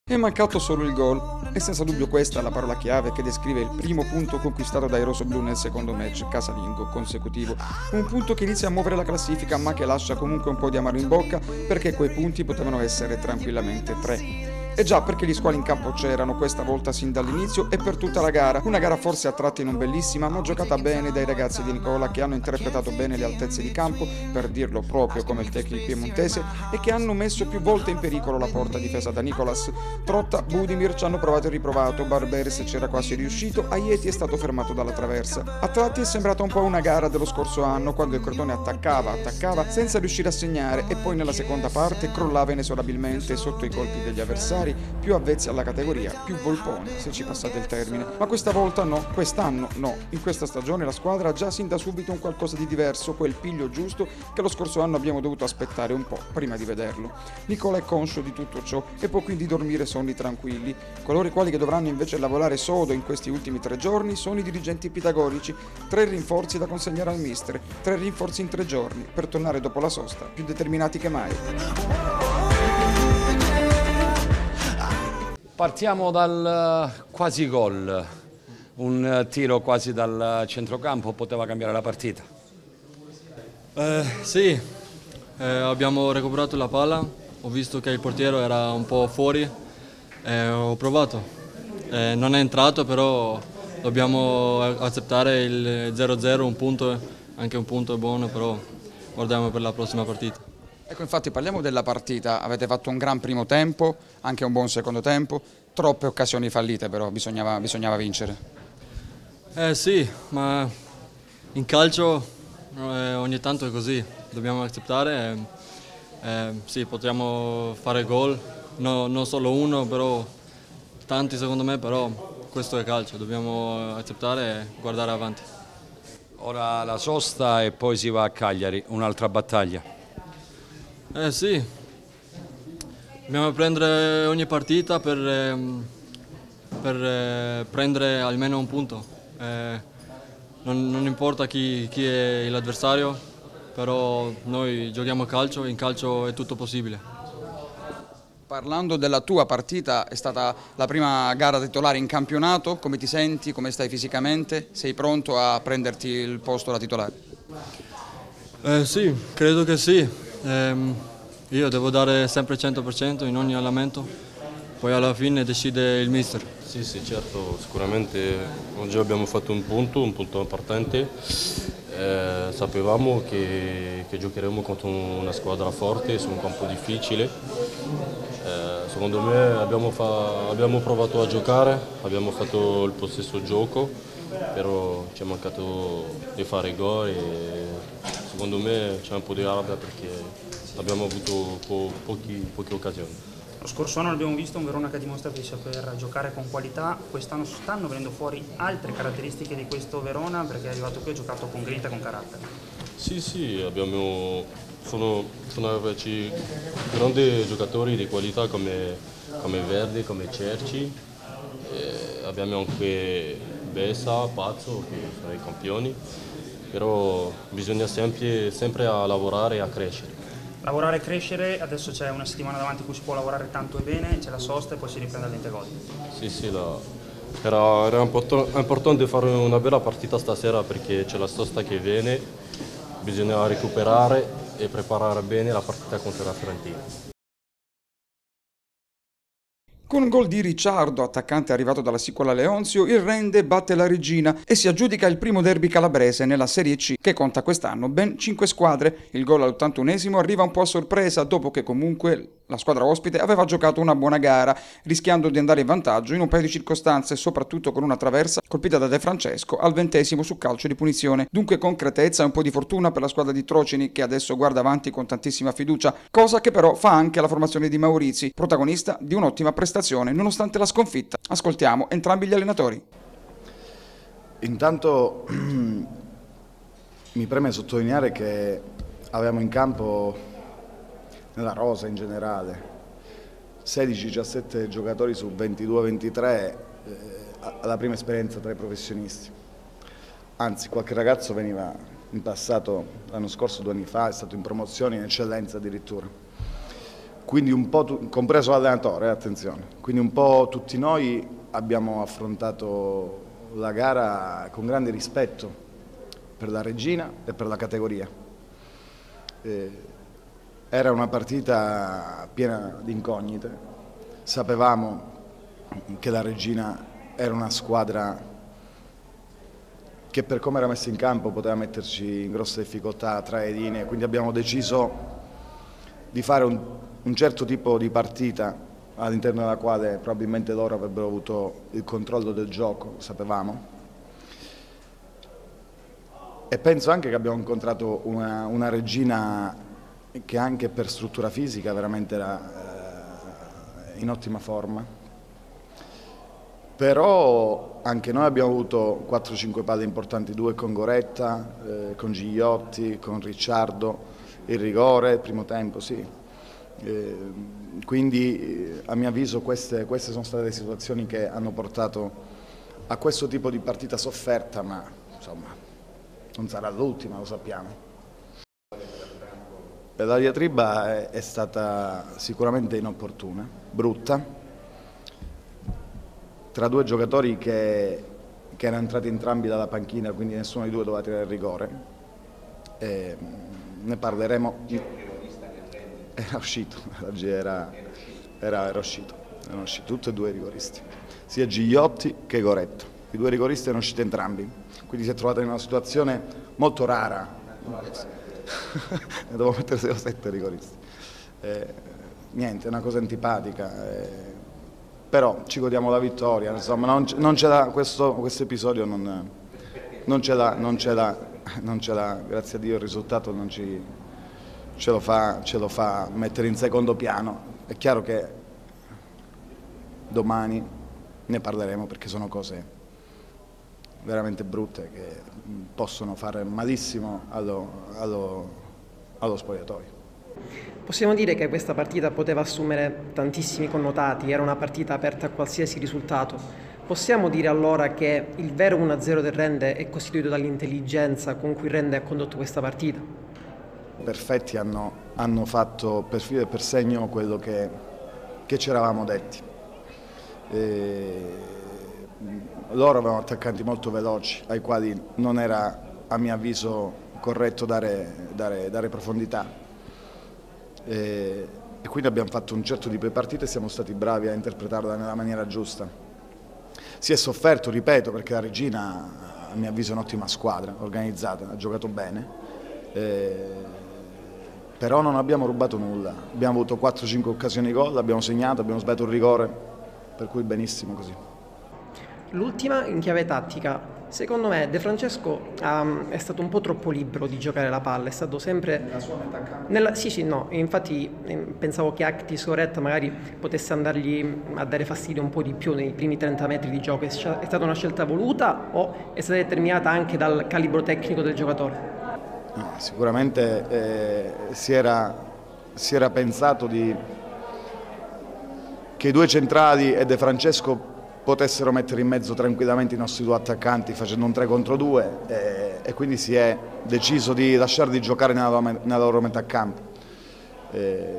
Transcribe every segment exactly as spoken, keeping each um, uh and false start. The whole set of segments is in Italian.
È mancato solo il gol e senza dubbio questa è la parola chiave che descrive il primo punto conquistato dai rossoblù nel secondo match casalingo consecutivo. Un punto che inizia a muovere la classifica ma che lascia comunque un po' di amaro in bocca perché quei punti potevano essere tranquillamente tre. E già perché gli squali in campo c'erano questa volta sin dall'inizio e per tutta la gara, una gara forse a tratti non bellissima ma giocata bene dai ragazzi di Nicola che hanno interpretato bene le altezze di campo, per dirlo proprio come il tecnico piemontese, e che hanno messo più volte in pericolo la porta difesa da Nicolas. Trotta, Budimir ci hanno provato e riprovato, Barberis c'era quasi riuscito, Aieti è stato fermato dalla traversa. A tratti è sembrata un po' una gara dello scorso anno quando il Crotone attaccava, attaccava senza riuscire a segnare e poi nella seconda parte crollava inesorabilmente sotto i colpi degli avversari più avvezzi alla categoria, più volponi, se ci passate il termine. Ma questa volta no, quest'anno no. In questa stagione la squadra ha già sin da subito un qualcosa di diverso, quel piglio giusto che lo scorso anno abbiamo dovuto aspettare un po' prima di vederlo. Nicola è conscio di tutto ciò e può quindi dormire sonni tranquilli. Coloro i quali che dovranno invece lavorare sodo in questi ultimi tre giorni sono i dirigenti pitagorici. Tre rinforzi da consegnare al mister, tre rinforzi in tre giorni, per tornare dopo la sosta più determinati che mai. Partiamo dal quasi gol, un tiro quasi dal centrocampo poteva cambiare la partita. Eh, sì, eh, abbiamo recuperato la palla, ho visto che il portiere era un po' fuori e ho provato. Eh, non è entrato, però dobbiamo accettare il zero zero, un punto, anche un punto è buono, però guardiamo per la prossima partita. Ecco, infatti parliamo della partita, avete fatto un gran primo tempo, anche un buon secondo tempo, troppe occasioni fallite però, bisognava, bisognava vincere. Eh sì, ma in calcio eh, ogni tanto è così, dobbiamo accettare, eh, eh, sì, potremmo fare gol, no, non solo uno, però tanti secondo me, però questo è calcio, dobbiamo accettare e guardare avanti. Ora la sosta e poi si va a Cagliari, un'altra battaglia. Eh sì, dobbiamo prendere ogni partita per, per prendere almeno un punto. Eh, non, non importa chi, chi è l'avversario, però noi giochiamo calcio e in calcio è tutto possibile. Parlando della tua partita, è stata la prima gara titolare in campionato, come ti senti, come stai fisicamente? Sei pronto a prenderti il posto da titolare? Eh sì, credo che sì. Eh, io devo dare sempre il cento per cento in ogni allenamento, poi alla fine decide il mister. Sì, sì, certo, sicuramente oggi abbiamo fatto un punto, un punto importante. Eh, sapevamo che, che giocheremo contro una squadra forte su un campo difficile. Eh, secondo me abbiamo, fa, abbiamo provato a giocare, abbiamo fatto il possesso gioco, però ci è mancato di fare gol e secondo me c'è un po' di rabbia perché abbiamo avuto po pochi, poche occasioni. Lo scorso anno abbiamo visto un Verona che dimostra che saper giocare con qualità, quest'anno stanno venendo fuori altre caratteristiche di questo Verona perché è arrivato qui e ha giocato con grinta e con carattere. Sì, sì, abbiamo, sono, sono arrivati grandi giocatori di qualità come, come Verdi, come Cerci, e abbiamo anche Bessa, Pazzo che sono i campioni, però bisogna sempre, sempre a lavorare e a crescere. Lavorare e crescere, adesso c'è una settimana davanti in cui si può lavorare tanto e bene, c'è la sosta e poi si riprende all'ente gol. Sì, sì, la, era, era importante fare una bella partita stasera perché c'è la sosta che viene, bisogna recuperare e preparare bene la partita contro la Fiorentina. Con un gol di Ricciardo, attaccante arrivato dalla Sicula Leonzio, il Rende batte la Regina e si aggiudica il primo derby calabrese nella Serie C, che conta quest'anno ben cinque squadre. Il gol all'ottantunesimo arriva un po' a sorpresa, dopo che comunque la squadra ospite aveva giocato una buona gara, rischiando di andare in vantaggio in un paio di circostanze, soprattutto con una traversa colpita da De Francesco al ventesimo su calcio di punizione. Dunque concretezza e un po' di fortuna per la squadra di Trocini, che adesso guarda avanti con tantissima fiducia, cosa che però fa anche la formazione di Maurizi, protagonista di un'ottima prestazione nonostante la sconfitta. Ascoltiamo entrambi gli allenatori. Intanto mi preme sottolineare che avevamo in campo, nella rosa in generale, sedici diciassette giocatori su ventidue ventitré, eh, alla prima esperienza tra i professionisti. Anzi, qualche ragazzo veniva in passato, l'anno scorso, due anni fa, è stato in promozione in eccellenza addirittura. quindi un po' tu, compreso l'allenatore, eh, attenzione, quindi un po' tutti noi abbiamo affrontato la gara con grande rispetto per la regina e per la categoria. Eh, era una partita piena di incognite, sapevamo che la regina era una squadra che per come era messa in campo poteva metterci in grosse difficoltà tra le linee, quindi abbiamo deciso di fare un, un certo tipo di partita all'interno della quale probabilmente loro avrebbero avuto il controllo del gioco, sapevamo. E penso anche che abbiamo incontrato una, una regina che anche per struttura fisica veramente era eh, in ottima forma. Però anche noi abbiamo avuto quattro cinque palle importanti, due con Goretta, eh, con Gigliotti, con Ricciardo, il rigore, il primo tempo, sì. Eh, quindi a mio avviso queste, queste sono state le situazioni che hanno portato a questo tipo di partita sofferta, ma insomma non sarà l'ultima, lo sappiamo. La diatriba è, è stata sicuramente inopportuna, brutta, tra due giocatori che, che erano entrati entrambi dalla panchina, quindi nessuno dei due doveva tirare il rigore. E ne parleremo. Era uscito, era, era, era uscito, erano usciti tutti e due i rigoristi, sia Gigliotti che Goretto. I due rigoristi erano usciti entrambi, quindi si è trovata in una situazione molto rara. Ne devo mettere sette rigoristi. Eh, niente, è una cosa antipatica. Eh, però ci godiamo la vittoria, insomma, non, non ce l'ha, questo, questo episodio non, non ce l'ha, non ce l'ha, non ce l'ha, grazie a Dio il risultato non ci, ce, lo fa, ce lo fa mettere in secondo piano. È chiaro che domani ne parleremo perché sono cose veramente brutte che possono fare malissimo allo, allo, allo spogliatoio. Possiamo dire che questa partita poteva assumere tantissimi connotati, era una partita aperta a qualsiasi risultato. Possiamo dire allora che il vero uno a zero del Rende è costituito dall'intelligenza con cui Rende ha condotto questa partita? Perfetti hanno, hanno fatto per filo e per segno quello che, che ci eravamo detti. E loro avevano attaccanti molto veloci, ai quali non era, a mio avviso, corretto dare, dare, dare profondità. E, e quindi abbiamo fatto un certo tipo di partita e siamo stati bravi a interpretarla nella maniera giusta. Si è sofferto, ripeto, perché la Regina a mio avviso è un'ottima squadra, organizzata, ha giocato bene, eh, però non abbiamo rubato nulla, abbiamo avuto quattro cinque occasioni di gol, abbiamo segnato, abbiamo sbagliato un rigore, per cui benissimo così. L'ultima in chiave tattica, secondo me De Francesco um, è stato un po' troppo libero di giocare la palla, è stato sempre... Nella sua metà campo? Nella... Sì, sì, no, infatti eh, pensavo che Actis Goretta magari potesse andargli a dare fastidio un po' di più nei primi trenta metri di gioco. È stata una scelta voluta o è stata determinata anche dal calibro tecnico del giocatore? No, sicuramente eh, si, era, si era pensato di, che i due centrali e De Francesco potessero mettere in mezzo tranquillamente i nostri due attaccanti facendo un tre contro due e, e quindi si è deciso di lasciarli giocare nella loro, nella loro metà campo. Eh,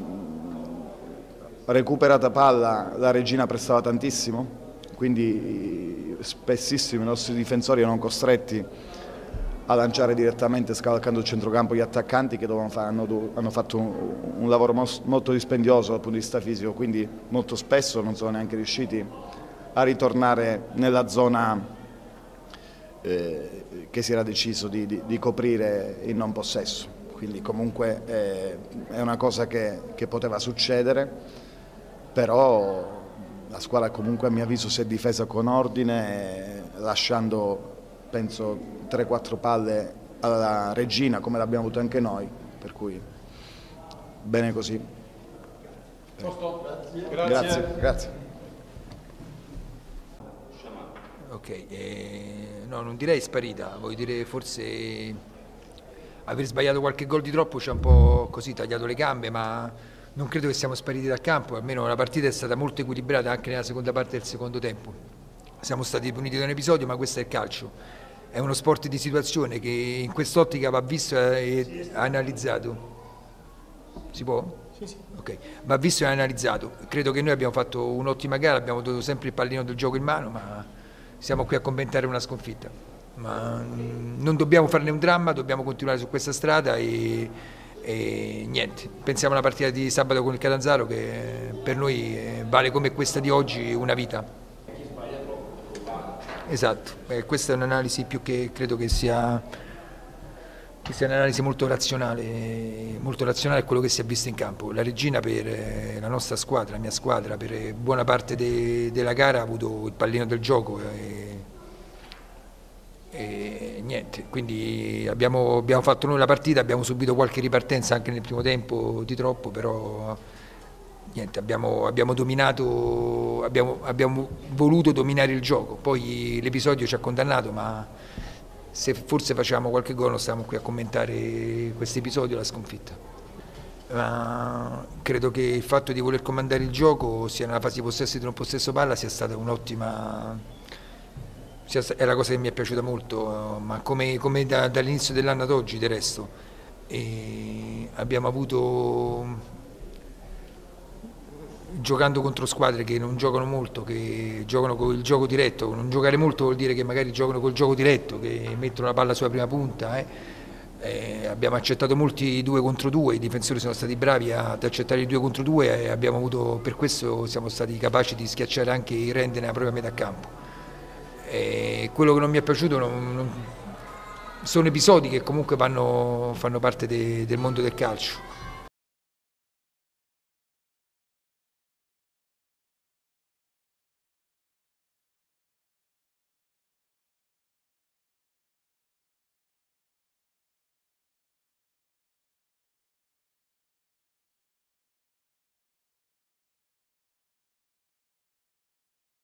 recuperata palla la Regina prestava tantissimo, quindi spessissimo i nostri difensori erano costretti a lanciare direttamente scavalcando il centrocampo gli attaccanti che fare, hanno, hanno fatto un, un lavoro molto dispendioso dal punto di vista fisico, quindi molto spesso non sono neanche riusciti a ritornare nella zona eh, che si era deciso di, di, di coprire in non possesso. Quindi comunque eh, è una cosa che, che poteva succedere, però la squadra comunque a mio avviso si è difesa con ordine, lasciando penso tre quattro palle alla Regina come l'abbiamo avuto anche noi, per cui bene così. Grazie. Grazie. Grazie. Ok, eh, no, non direi sparita, voglio dire forse aver sbagliato qualche gol di troppo ci ha un po' così tagliato le gambe, ma non credo che siamo spariti dal campo, almeno la partita è stata molto equilibrata anche nella seconda parte del secondo tempo. Siamo stati puniti da un episodio, ma questo è il calcio, è uno sport di situazione che in quest'ottica va visto e analizzato. Si può? Sì, sì. Okay. Va visto e analizzato. Credo che noi abbiamo fatto un'ottima gara, abbiamo avuto sempre il pallino del gioco in mano, ma siamo qui a commentare una sconfitta. Ma mh, non dobbiamo farne un dramma, dobbiamo continuare su questa strada e, e niente. Pensiamo alla partita di sabato con il Catanzaro che per noi vale come questa di oggi una vita. Esatto, eh, questa è un'analisi più che credo che sia... Questa è un'analisi molto razionale, molto razionale è quello che si è visto in campo. La Regina per la nostra squadra, la mia squadra, per buona parte de, della gara ha avuto il pallino del gioco e, e niente, quindi abbiamo, abbiamo fatto noi la partita, abbiamo subito qualche ripartenza anche nel primo tempo di troppo, però niente, abbiamo, abbiamo dominato, abbiamo, abbiamo voluto dominare il gioco, poi l'episodio ci ha condannato, ma se forse facevamo qualche gol non stavamo qui a commentare questo episodio, la sconfitta. Ma credo che il fatto di voler comandare il gioco sia nella fase di possesso e di non possesso palla sia stata un'ottima, è la cosa che mi è piaciuta molto, ma come, come da, dall'inizio dell'anno ad oggi del resto. E abbiamo avuto, giocando contro squadre che non giocano molto, che giocano con il gioco diretto, non giocare molto vuol dire che magari giocano col gioco diretto, che mettono la palla sulla prima punta. Eh. Eh, abbiamo accettato molti due contro due, i difensori sono stati bravi ad accettare i due contro due e abbiamo avuto, per questo siamo stati capaci di schiacciare anche i Rende nella propria metà campo. Eh, quello che non mi è piaciuto non, non, sono episodi che comunque vanno, fanno parte de, del mondo del calcio.